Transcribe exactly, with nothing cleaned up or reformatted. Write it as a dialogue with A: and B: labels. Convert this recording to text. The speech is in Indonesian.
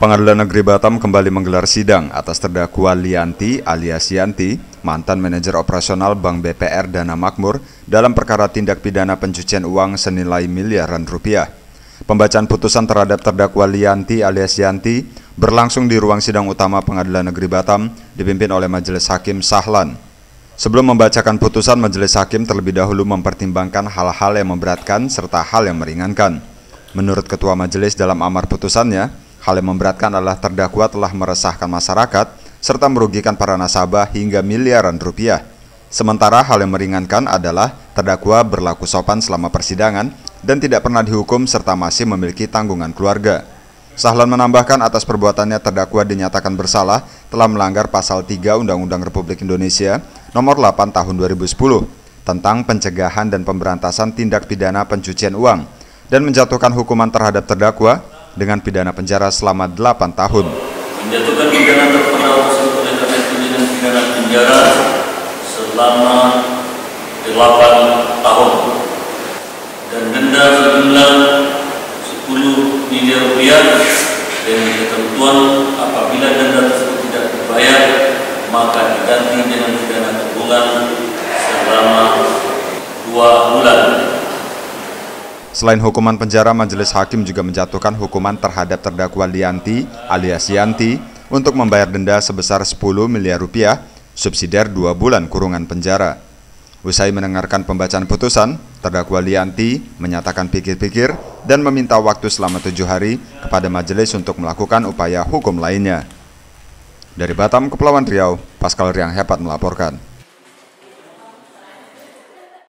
A: Pengadilan Negeri Batam kembali menggelar sidang atas terdakwa Lianti alias Yanti, mantan manajer operasional Bank B P R Dana Makmur dalam perkara tindak pidana pencucian uang senilai miliaran rupiah. Pembacaan putusan terhadap terdakwa Lianti alias Yanti berlangsung di ruang sidang utama Pengadilan Negeri Batam dipimpin oleh Majelis Hakim Sahlan. Sebelum membacakan putusan, Majelis Hakim terlebih dahulu mempertimbangkan hal-hal yang memberatkan serta hal yang meringankan. Menurut Ketua Majelis dalam amar putusannya, hal yang memberatkan adalah terdakwa telah meresahkan masyarakat serta merugikan para nasabah hingga miliaran rupiah. Sementara hal yang meringankan adalah terdakwa berlaku sopan selama persidangan dan tidak pernah dihukum serta masih memiliki tanggungan keluarga. Sahlan menambahkan atas perbuatannya terdakwa dinyatakan bersalah telah melanggar pasal tiga Undang-Undang Republik Indonesia nomor delapan tahun dua ribu sepuluh tentang pencegahan dan pemberantasan tindak pidana pencucian uang dan menjatuhkan hukuman terhadap terdakwa dengan pidana penjara selama delapan tahun.
B: Menjatuhkan pidana terdakwa tersebut dengan pidana penjara selama delapan tahun dan denda sejumlah sepuluh miliar rupiah dengan ketentuan apabila denda tersebut tidak dibayar maka diganti dengan pidana kurungan selama dua bulan.
A: Selain hukuman penjara, Majelis Hakim juga menjatuhkan hukuman terhadap terdakwa Lianti alias Yanti untuk membayar denda sebesar sepuluh miliar rupiah, subsidiar dua bulan kurungan penjara. Usai mendengarkan pembacaan putusan, terdakwa Lianti menyatakan pikir-pikir dan meminta waktu selama tujuh hari kepada majelis untuk melakukan upaya hukum lainnya. Dari Batam, Kepulauan Riau, Pascal Riang Hepat melaporkan.